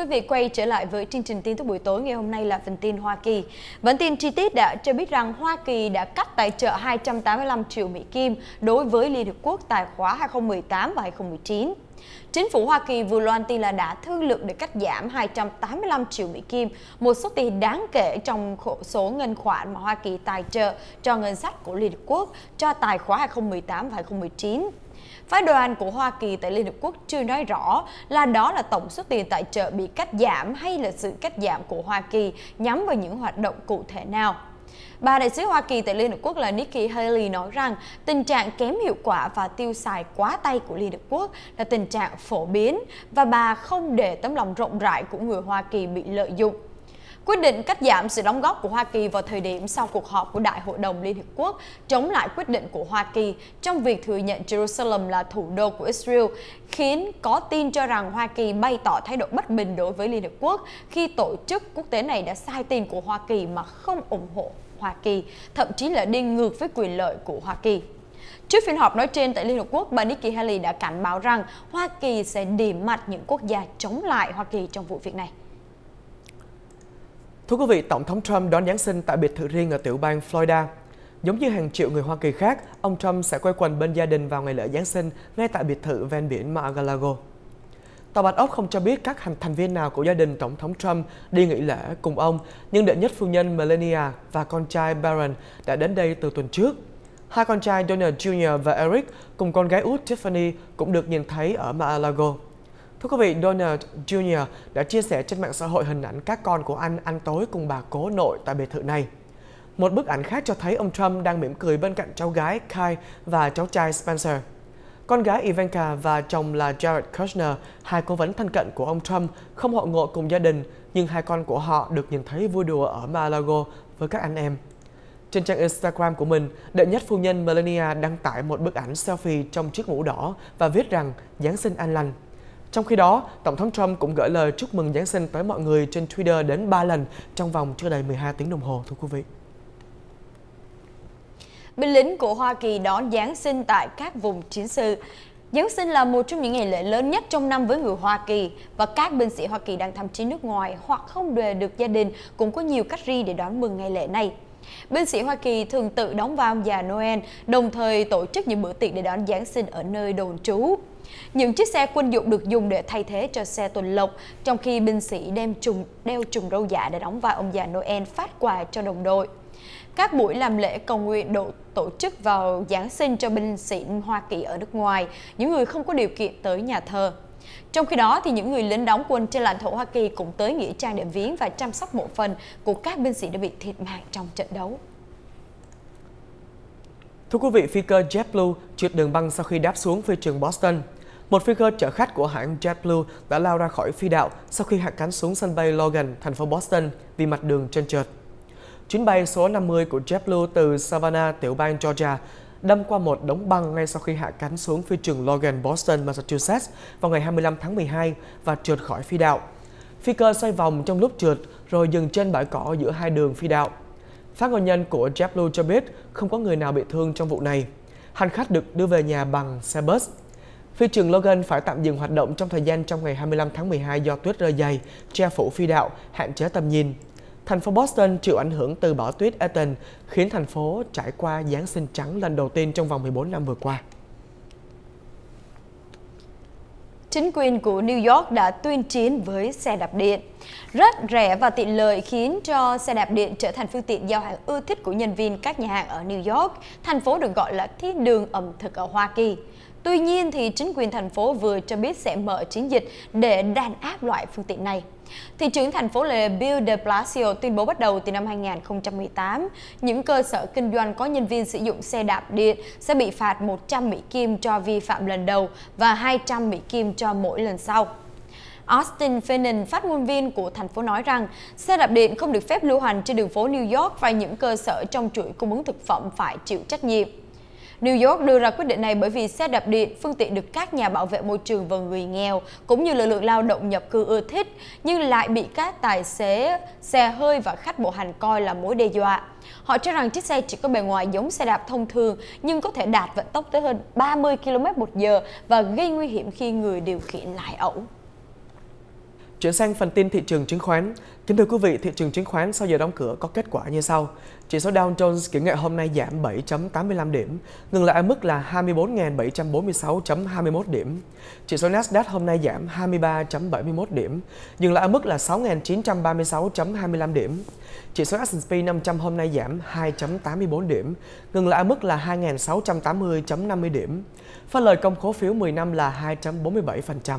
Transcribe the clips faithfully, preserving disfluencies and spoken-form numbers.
quý vị quay trở lại với chương trình tin tức buổi tối ngày hôm nay là phần tin Hoa Kỳ. Bản tin chi tiết đã cho biết rằng Hoa Kỳ đã cắt tài trợ hai trăm tám mươi lăm triệu Mỹ Kim đối với Liên Hợp Quốc tài khóa hai không một tám và hai không một chín. Chính phủ Hoa Kỳ vừa loan tin là đã thương lượng để cắt giảm hai trăm tám mươi lăm triệu Mỹ Kim, một số tiền đáng kể trong số ngân khoản mà Hoa Kỳ tài trợ cho ngân sách của Liên Hợp Quốc cho tài khóa hai không một tám và hai không một chín. Phái đoàn của Hoa Kỳ tại Liên Hợp Quốc chưa nói rõ là đó là tổng số tiền tài trợ bị cắt giảm hay là sự cắt giảm của Hoa Kỳ nhắm vào những hoạt động cụ thể nào. Bà đại sứ Hoa Kỳ tại Liên Hợp Quốc là Nikki Haley nói rằng tình trạng kém hiệu quả và tiêu xài quá tay của Liên Hợp Quốc là tình trạng phổ biến và bà không để tấm lòng rộng rãi của người Hoa Kỳ bị lợi dụng. Quyết định cắt giảm sự đóng góp của Hoa Kỳ vào thời điểm sau cuộc họp của Đại hội đồng Liên Hợp Quốc chống lại quyết định của Hoa Kỳ trong việc thừa nhận Jerusalem là thủ đô của Israel khiến có tin cho rằng Hoa Kỳ bày tỏ thái độ bất bình đối với Liên Hợp Quốc khi tổ chức quốc tế này đã sai tin của Hoa Kỳ mà không ủng hộ Hoa Kỳ, thậm chí là đi ngược với quyền lợi của Hoa Kỳ. Trước phiên họp nói trên tại Liên Hợp Quốc, bà Nikki Haley đã cảnh báo rằng Hoa Kỳ sẽ điểm mặt những quốc gia chống lại Hoa Kỳ trong vụ việc này. Thưa quý vị, Tổng thống Trump đón Giáng sinh tại biệt thự riêng ở tiểu bang Florida. Giống như hàng triệu người Hoa Kỳ khác, ông Trump sẽ quây quần bên gia đình vào ngày lễ Giáng sinh ngay tại biệt thự ven biển Mar-a-Lago. Tòa Bạch Ốc không cho biết các thành viên nào của gia đình Tổng thống Trump đi nghỉ lễ cùng ông, nhưng đệ nhất phu nhân Melania và con trai Barron đã đến đây từ tuần trước. Hai con trai Donald Junior và Eric cùng con gái út Tiffany cũng được nhìn thấy ở Mar-a-Lago. Thưa quý vị, Donald Junior đã chia sẻ trên mạng xã hội hình ảnh các con của anh ăn tối cùng bà cố nội tại biệt thự này. Một bức ảnh khác cho thấy ông Trump đang mỉm cười bên cạnh cháu gái Kai và cháu trai Spencer. Con gái Ivanka và chồng là Jared Kushner, hai cố vấn thân cận của ông Trump, không hội ngộ cùng gia đình, nhưng hai con của họ được nhìn thấy vui đùa ở Mar-a-Lago với các anh em. Trên trang Instagram của mình, đệ nhất phu nhân Melania đăng tải một bức ảnh selfie trong chiếc mũ đỏ và viết rằng Giáng sinh an lành. Trong khi đó, Tổng thống Trump cũng gửi lời chúc mừng Giáng sinh tới mọi người trên Twitter đến ba lần trong vòng chưa đầy mười hai tiếng đồng hồ, thưa quý vị. Binh lính của Hoa Kỳ đón Giáng sinh tại các vùng chiến sự. Giáng sinh là một trong những ngày lễ lớn nhất trong năm với người Hoa Kỳ và các binh sĩ Hoa Kỳ đang thăm chiến nước ngoài hoặc không về được gia đình cũng có nhiều cách riêng để đón mừng ngày lễ này. Binh sĩ Hoa Kỳ thường tự đóng vai ông già Noel, đồng thời tổ chức những bữa tiệc để đón Giáng sinh ở nơi đồn trú. Những chiếc xe quân dụng được dùng để thay thế cho xe tuần lộc, trong khi binh sĩ đem trùng, đeo trùm râu dạ để đóng vai ông già Noel phát quà cho đồng đội. Các buổi làm lễ cầu nguyện độ tổ chức vào Giáng sinh cho binh sĩ Hoa Kỳ ở nước ngoài, những người không có điều kiện tới nhà thờ. Trong khi đó, thì những người lính đóng quân trên lãnh thổ Hoa Kỳ cũng tới nghĩa trang để viếng và chăm sóc mộ phần của các binh sĩ đã bị thiệt mạng trong trận đấu. Thưa quý vị, phi cơ JetBlue trượt đường băng sau khi đáp xuống phi trường Boston. Một phi cơ chở khách của hãng JetBlue đã lao ra khỏi phi đạo sau khi hạ cánh xuống sân bay Logan, thành phố Boston vì mặt đường trơn trượt. Chuyến bay số năm mươi của JetBlue từ Savannah, tiểu bang Georgia, đâm qua một đống băng ngay sau khi hạ cánh xuống phi trường Logan, Boston, Massachusetts vào ngày hai mươi lăm tháng mười hai và trượt khỏi phi đạo. Phi cơ xoay vòng trong lúc trượt rồi dừng trên bãi cỏ giữa hai đường phi đạo. Phát ngôn nhân của JetBlue cho biết không có người nào bị thương trong vụ này. Hành khách được đưa về nhà bằng xe bus. Phi trường Logan phải tạm dừng hoạt động trong thời gian trong ngày hai mươi lăm tháng mười hai do tuyết rơi dày, che phủ phi đạo, hạn chế tầm nhìn. Thành phố Boston chịu ảnh hưởng từ bão tuyết Ethan, khiến thành phố trải qua Giáng sinh trắng lần đầu tiên trong vòng mười bốn năm vừa qua. Chính quyền của New York đã tuyên chiến với xe đạp điện. Rất rẻ và tiện lợi khiến cho xe đạp điện trở thành phương tiện giao hàng ưa thích của nhân viên các nhà hàng ở New York, thành phố được gọi là thiên đường ẩm thực ở Hoa Kỳ. Tuy nhiên, thì chính quyền thành phố vừa cho biết sẽ mở chiến dịch để đàn áp loại phương tiện này. Thị trưởng thành phố là Bill de Blasio tuyên bố bắt đầu từ năm hai nghìn không trăm mười tám, những cơ sở kinh doanh có nhân viên sử dụng xe đạp điện sẽ bị phạt một trăm Mỹ Kim cho vi phạm lần đầu và hai trăm Mỹ Kim cho mỗi lần sau. Austin Finnan, phát ngôn viên của thành phố nói rằng xe đạp điện không được phép lưu hành trên đường phố New York và những cơ sở trong chuỗi cung ứng thực phẩm phải chịu trách nhiệm. New York đưa ra quyết định này bởi vì xe đạp điện, phương tiện được các nhà bảo vệ môi trường và người nghèo cũng như lực lượng lao động nhập cư ưa thích, nhưng lại bị các tài xế xe hơi và khách bộ hành coi là mối đe dọa. Họ cho rằng chiếc xe chỉ có bề ngoài giống xe đạp thông thường nhưng có thể đạt vận tốc tới hơn ba mươi ki lô mét một giờ và gây nguy hiểm khi người điều khiển lái ẩu. Chuyển sang phần tin thị trường chứng khoán. Kính thưa quý vị, thị trường chứng khoán sau giờ đóng cửa có kết quả như sau. Chỉ số Dow Jones kiểu ngày hôm nay giảm bảy phẩy tám mươi lăm điểm, ngừng lại ở mức là hai mươi bốn nghìn bảy trăm bốn mươi sáu phẩy hai mươi mốt điểm. Chỉ số Nasdaq hôm nay giảm hai mươi ba phẩy bảy mươi mốt điểm, dừng lại ở mức là sáu nghìn chín trăm ba mươi sáu phẩy hai mươi lăm điểm. Chỉ số S and P năm trăm hôm nay giảm hai phẩy tám mươi bốn điểm, ngừng lại ở mức là hai nghìn sáu trăm tám mươi phẩy năm mươi điểm. Phân lời công khố phiếu mười năm là hai phẩy bốn mươi bảy phần trăm.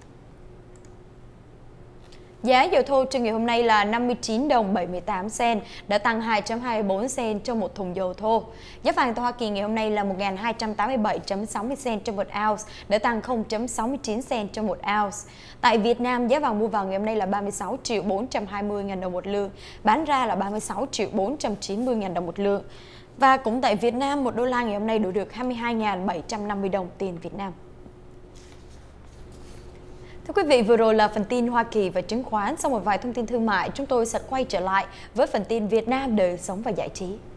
Giá dầu thô trên ngày hôm nay là năm mươi chín đồng bảy mươi tám cent, đã tăng hai phẩy hai mươi bốn cent cho một thùng dầu thô. Giá vàng tại Hoa Kỳ ngày hôm nay là một nghìn hai trăm tám mươi bảy phẩy sáu mươi cent cho một ounce, đã tăng không phẩy sáu mươi chín cent cho một ounce. Tại Việt Nam, giá vàng mua vào ngày hôm nay là ba mươi sáu triệu bốn trăm hai mươi nghìn đồng một lượng, bán ra là ba mươi sáu triệu bốn trăm chín mươi nghìn đồng một lượng. Và cũng tại Việt Nam, một đô la ngày hôm nay đổi được hai mươi hai nghìn bảy trăm năm mươi đồng tiền Việt Nam. Thưa quý vị, vừa rồi là phần tin Hoa Kỳ và chứng khoán. Sau một vài thông tin thương mại, chúng tôi sẽ quay trở lại với phần tin Việt Nam đời sống và giải trí.